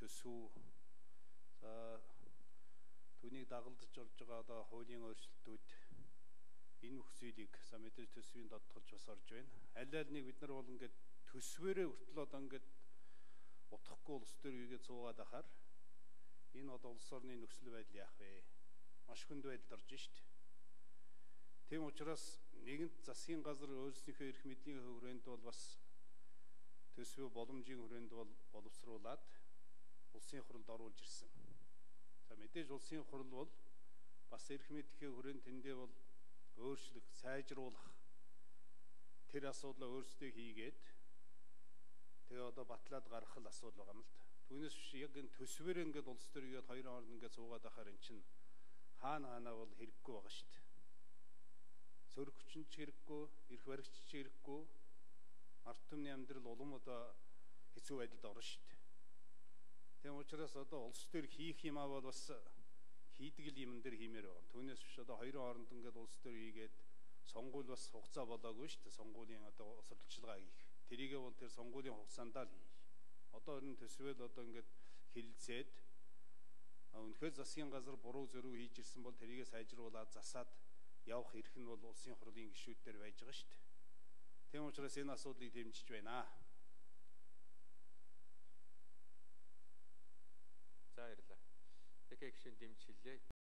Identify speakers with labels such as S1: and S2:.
S1: төсөв за түүнийг дагалдаж орж байгаа одоо хуулийн өөрчлөлтүүд энэ бүх зүйлийг за мэдээж төсвийн додтолж бас орж байна. Аль нэг бид нар бол ингээд төсвөрөө хүртэл одоо ингээд утгахгүй улс төр үйгээд суугаад ахаар энэ одоо улс орны нөхцөл байдал яах вэ? Маш хүнд байдалд орж шít. Тийм учраас нэгэнт засгийн газар өөрснийхөө эрх мэдлийн хүрээнд бол бас төсвөө боломжийн хүрээнд бол боловсруулад улсын хурлд оруулж ирсэн. За мэдээж улсын хурл бол бас эрх мэдлийн хүрээнд тэндээ бол өөрчлөх, сайжруулах тэр асуудлаа өөрсдөө хийгээд тэгээ одоо батлаад гаргах л асуудал байгаа юм л да. Түүнээс биш яг энэ төсвөр ингээд улс төр игээд хоёрын хооронд ингээд суугаад ахаар эн чинь хаана бол хэрэггүй байгаа шүү дээ. Сөрөг хүчин ч хэрэггүй, эрх баригч ч хэрэггүй, ард түмний амьдрал улам одоо хэцүү байдалд орно шүү дээ. Тийм учраас одоо улс төр хийх юмаа бол бас хийдэг юм дээр хиймээр байгаа. Түүнээс биш одоо хоёрын хооронд ингээд улс төр хийгээд сонгуул бас хугацаа болоогүй шүү дээ. Сонгуулийн одоо сурталчилгаа хийх. Тэрийгээ бол тэр сонгуулийн хугацаанд л хийх. Одоо энэ төсвөл одоо ингээд хилцээд үнэхээр засгийн газар буруу зөрүү хийж ирсэн бол тэрийгээ сайжруулад засаад явах эрх нь бол улсын хурлын гишүүдээр байж байгаа шүү дээ. Тийм учраас энэ асуудлыг дэмжиж байна.
S2: За баярлалаа. Тэгэхээр гишүүн дэмжүүлээ.